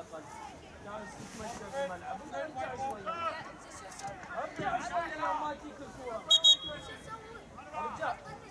جالس يتمشى في الملعب ونرجع شويه. ارجع شويه لو ما تجيك الكوره. ارجع.